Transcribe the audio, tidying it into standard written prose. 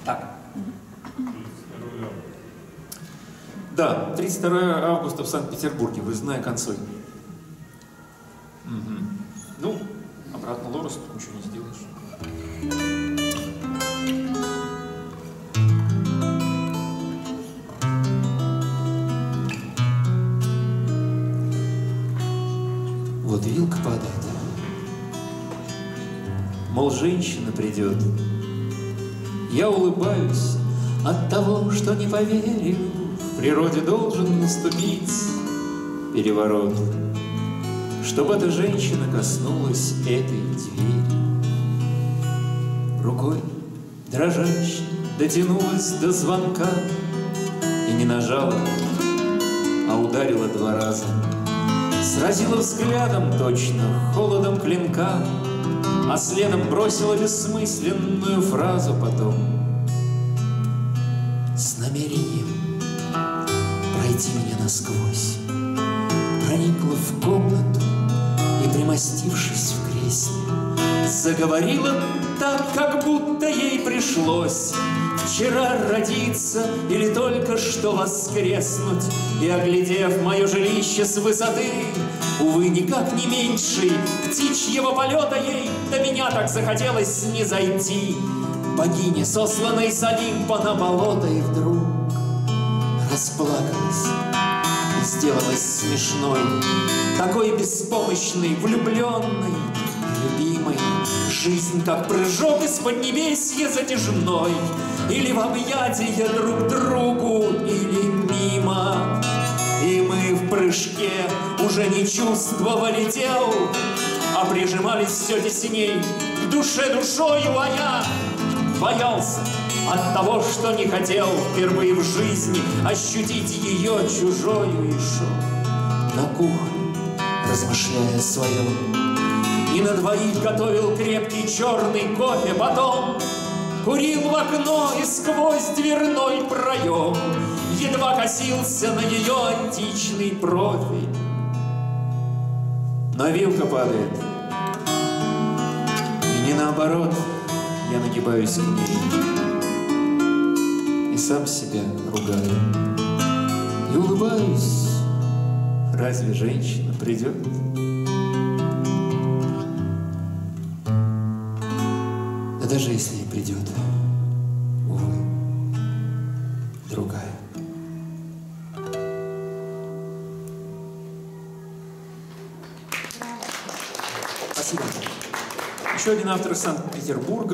Так. Да, 32 августа в Санкт-Петербурге, выездная консоль. Угу. Ну, обратно Лорес, тут ничего не сделаешь. Вот вилка падает. Мол, женщина придет. Я улыбаюсь от того, что не поверил. В природе должен наступить переворот, чтобы эта женщина коснулась этой двери. Рукой дрожащей дотянулась до звонка и не нажала, а ударила 2 раза. Сразила взглядом точно, холодом клинка, а следом бросила бессмысленную фразу потом с намерением пройти меня насквозь. Проникла в комнату и, примостившись в кресле, заговорила так, как будто ей пришлось вчера родиться или только что воскреснуть. И, оглядев мое жилище с высоты, увы, никак не меньшей птичьего полета, ей до меня так захотелось снизойти. Богиня, сосланной с Олимпа на болото, и вдруг расплакалась и сделалась смешной, такой беспомощной, влюбленной, любимой. Жизнь, как прыжок из-под небесья затяжной, или в объятия друг другу, или мимо. И мы в прыжке уже не чувствовали тел, а прижимались все тесней к душе душою, а я боялся от того, что не хотел впервые в жизни ощутить ее чужою, и шел на кухню, размышляя о своем, и на 2 готовил крепкий черный кофе, потом курил в окно и сквозь дверной проем едва косился на ее античный профиль. Но вилка падает, и не наоборот. Я нагибаюсь к ней и сам себя ругаю. И улыбаюсь. Разве женщина придет? Да даже если и придет, увы, другая. Спасибо. Еще один автор из Санкт-Петербурга.